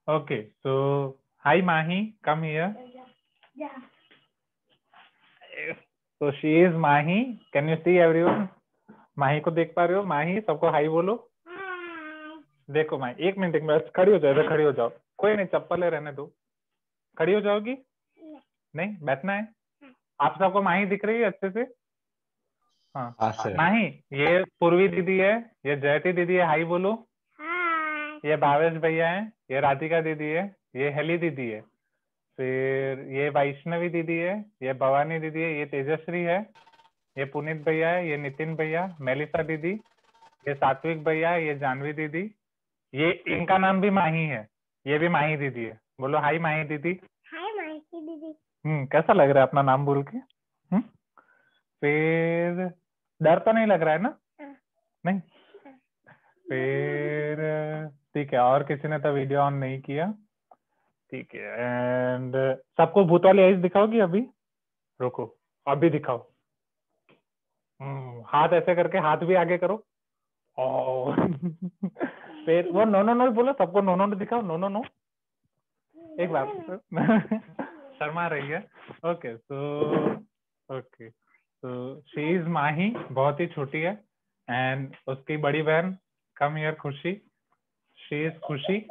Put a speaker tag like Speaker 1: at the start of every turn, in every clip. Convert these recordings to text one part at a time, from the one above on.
Speaker 1: Okay, so hi Mahi, come here.
Speaker 2: Yeah.
Speaker 1: So she is Mahi. Can you see everyone? माही को देख पा रहे हो? माही, सबको हाई बोलो. देखो माही, एक मिनट खड़ी हो जाओ, इधर खड़ी हो जाओ. कोई नहीं, चप्पलें रहने दो. खड़ी हो जाओगी? नहीं, बैठना है. आप सबको माही दिख रही है अच्छे से? हाँ. माही, ये पूर्वी दीदी है, ये जयती दीदी है, हाई बोलो. ये भावेश भैया है, ये राधिका दीदी है, ये हेली दीदी है, फिर ये वैष्णवी दीदी है, ये भवानी दीदी है, ये तेजश्री है, ये पुनीत भैया है, ये नितिन भैया, मेलिसा दीदी, ये सात्विक भैया है, ये जानवी दीदी, ये इनका नाम भी माही है, ये भी माही दीदी है. बोलो हाय माही दीदी.
Speaker 2: हाय माही दीदी.
Speaker 1: कैसा लग रहा है अपना नाम बोल के? फिर डर तो नहीं लग रहा है ना? नहीं. फिर ठीक है, और किसी ने तो वीडियो ऑन नहीं किया. ठीक है, एंड सबको भूत वाली आइज दिखाओगी अभी? रुको, अभी दिखाओ. हाथ ऐसे करके हाथ भी आगे करो. ओ फिर वो नो नो नो बोलो, सबको नो नो नो दिखाओ. नो नो नो एक बार. शर्मा रही है. Okay so she is Mahi, बहुत ही छोटी है. एंड उसकी बड़ी बहन come here Khushi. She is Khushi.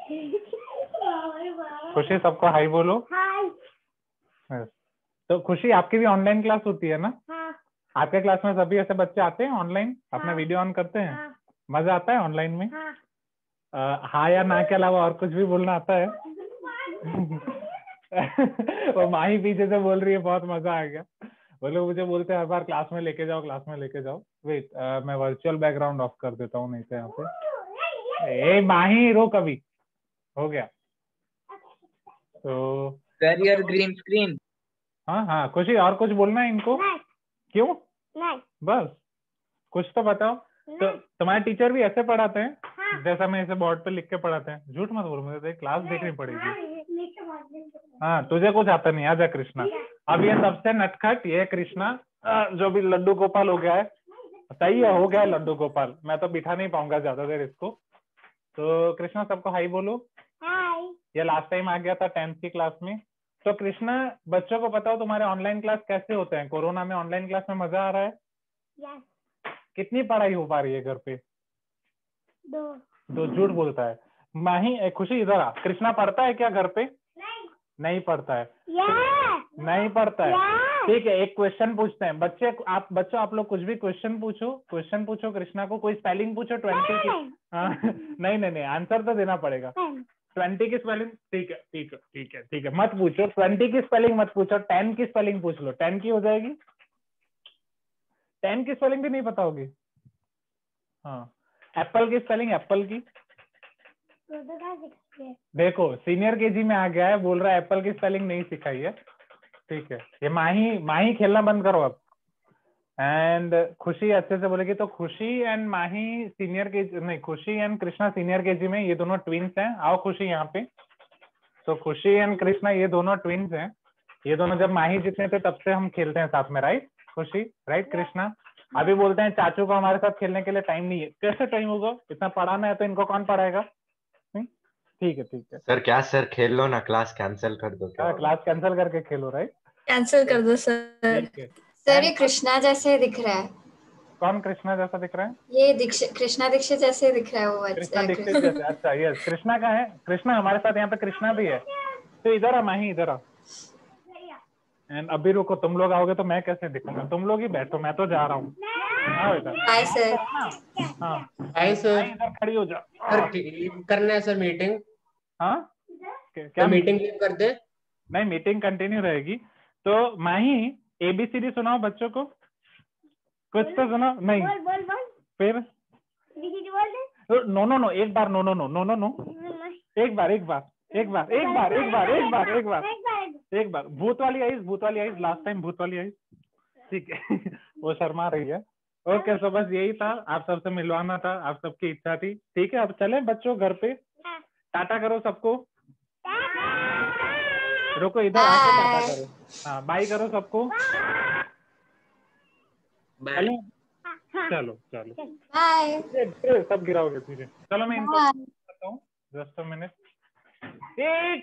Speaker 1: Khushi, सबको हाई बोलो.
Speaker 2: हाय.
Speaker 1: तो खुशी, आपकी भी ऑनलाइन क्लास होती है ना?
Speaker 2: हाँ.
Speaker 1: आपके क्लास में सभी ऐसे बच्चे आते हैं ऑनलाइन, अपना वीडियो ऑन करते हैं?
Speaker 2: हाँ.
Speaker 1: मजा आता है ऑनलाइन में?
Speaker 2: हाँ.
Speaker 1: हाँ या ना के अलावा और कुछ भी बोलना आता है? वो माही पीछे से बोल रही है बहुत मजा आ गया. बोलो, मुझे बोलते हैं हर बार क्लास में लेके जाओ, क्लास में लेके जाओ. वेट, मैं वर्चुअल बैकग्राउंड ऑफ कर देता हूँ नहीं तो यहाँ पे. ए माही, रो कभी. हो गया. तो
Speaker 3: ग्रीन स्क्रीन.
Speaker 1: हाँ हाँ खुशी, और कुछ बोलना है इनको?
Speaker 2: नहीं.
Speaker 1: क्यों?
Speaker 2: नहीं.
Speaker 1: बस कुछ तो बताओ. तो तुम्हारे टीचर भी ऐसे पढ़ाते हैं?
Speaker 2: हाँ.
Speaker 1: जैसा मैं इसे बोर्ड पे लिख के पढ़ाते हैं? झूठ मत बोल, मुझे क्लास देखनी पड़ेगी. हाँ, तुझे कुछ आता नहीं. आजा कृष्णा. अब ये सबसे नटखट, ये कृष्णा जो भी लड्डू गोपाल हो गया है. सही है, हो गया है लड्डू गोपाल. मैं तो बिठा नहीं पाऊंगा ज्यादा देर इसको. तो कृष्णा, सबको हाई बोलो.
Speaker 2: हाय.
Speaker 1: ये लास्ट टाइम आ गया था 10th की क्लास में. तो कृष्णा, बच्चों को बताओ तुम्हारे ऑनलाइन क्लास कैसे होते हैं? कोरोना में ऑनलाइन क्लास में मजा आ रहा है?
Speaker 2: यस.
Speaker 1: कितनी पढ़ाई हो पा रही है घर पे?
Speaker 2: दो.
Speaker 1: झूठ बोलता है. माही, खुशी इधर आ. कृष्णा पढ़ता है क्या घर पे?
Speaker 2: नहीं.
Speaker 1: नहीं पढ़ता है.
Speaker 2: यस.
Speaker 1: नहीं पढ़ता है.
Speaker 2: यस.
Speaker 1: ठीक है, एक क्वेश्चन पूछते हैं. बच्चों आप लोग कुछ भी क्वेश्चन पूछो कृष्णा को. कोई स्पेलिंग पूछो 20 की. नहीं, आंसर तो देना पड़ेगा. 20 की स्पेलिंग. ठीक है, मत पूछो 20 की स्पेलिंग, मत पूछो. 10 की स्पेलिंग पूछ लो. 10 की हो जाएगी. 10 की स्पेलिंग भी नहीं पता होगी? हाँ. एप्पल की स्पेलिंग, एप्पल की देखो, सीनियर केजी में आ गया है, बोल रहा है एप्पल की स्पेलिंग नहीं सिखाई है. ठीक है, ये माही खेलना बंद करो अब. एंड खुशी अच्छे से बोलेगी. तो खुशी एंड माही सीनियर केजी नहीं, खुशी एंड कृष्णा सीनियर केजी में, ये दोनों ट्विंस हैं. आओ खुशी यहाँ पे. तो खुशी एंड कृष्णा ये दोनों ट्विंस हैं. ये दोनों जब माही जितने थे तब से हम खेलते हैं साथ में. राइट खुशी? राइट कृष्णा? अभी बोलते हैं चाचू को हमारे साथ खेलने के लिए टाइम नहीं है. कैसे टाइम होगा? इतना पढ़ाना है तो इनको कौन पढ़ाएगा? ठीक है
Speaker 4: सर. क्या सर, खेल लो ना, क्लास कैंसिल कर दो. क्या
Speaker 1: क्लास कैंसिल करके खेलो? राइट,
Speaker 5: कैंसिल कर दो सर.
Speaker 1: ठीक है.
Speaker 5: सर ये कृष्णा जैसे दिख रहा है.
Speaker 1: कौन कृष्णा जैसा दिख रहा है?
Speaker 5: ये कृष्णा दीक्षित जैसे दिख रहा है वो.
Speaker 1: कृष्णा दीक्षित जैसे. अच्छा, यस. कृष्णा का है. कृष्णा हमारे साथ यहाँ पे कृष्णा भी है. तो इधर आ माही, इधर आ. एंड अभी रुको, तुम लोग आओगे तो मैं कैसे दिखूंगा? तुम लोग ही बैठो, मैं तो जा रहा हूँ. आओ इधर.
Speaker 5: Hi sir.
Speaker 1: हाँ
Speaker 3: हाय सर.
Speaker 1: इधर खड़ी हो जा.
Speaker 3: सर लीव करना है सर मीटिंग.
Speaker 1: हाँ
Speaker 3: क्या मीटिंग लीव कर दे?
Speaker 1: नहीं, मीटिंग कंटिन्यू रहेगी. तो माही, ABCD सुनाओ बच्चों को. कुछ तो सुनाओ. नहीं.
Speaker 2: बोल.
Speaker 1: फिर नो, एक बार. नो. एक बार. भूत वाली आइज. लास्ट टाइम भूत वाली आइज. ठीक है. वो शर्मा रही है. ओके, सो बस यही था, आप सबसे मिलवाना था, आप सबकी इच्छा थी. ठीक है, अब चले बच्चों घर पे. टाटा करो सबको. रुको, इधर आके टाटा करो. हाँ, बाय करो सबको. चलो.
Speaker 5: बाय.
Speaker 1: सब गिराओगे तुझे. चलो मैं इनको बताता हूँ. Just a minute. ए